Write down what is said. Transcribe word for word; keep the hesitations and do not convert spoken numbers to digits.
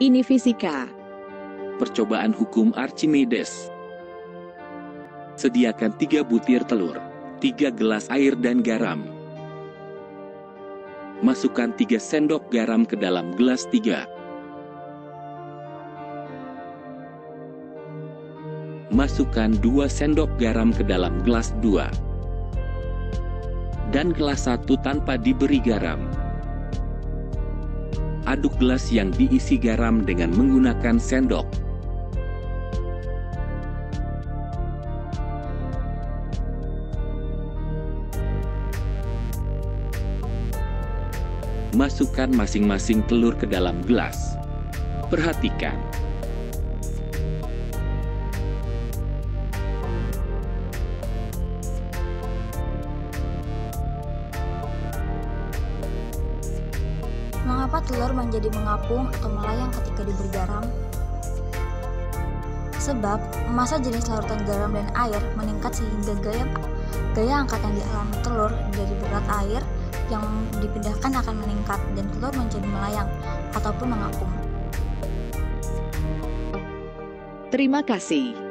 Ini fisika. Percobaan hukum Archimedes. Sediakan tiga butir telur, tiga gelas air dan garam. Masukkan tiga sendok garam ke dalam gelas tiga. Masukkan dua sendok garam ke dalam gelas dua. Dan gelas satu tanpa diberi garam. Aduk gelas yang diisi garam dengan menggunakan sendok. Masukkan masing-masing telur ke dalam gelas. Perhatikan. Mengapa telur menjadi mengapung atau melayang ketika diberi garam? Sebab massa jenis larutan garam dan air meningkat sehingga gaya gaya angkat yang dialami telur dari berat air yang dipindahkan akan meningkat dan telur menjadi melayang ataupun mengapung. Terima kasih.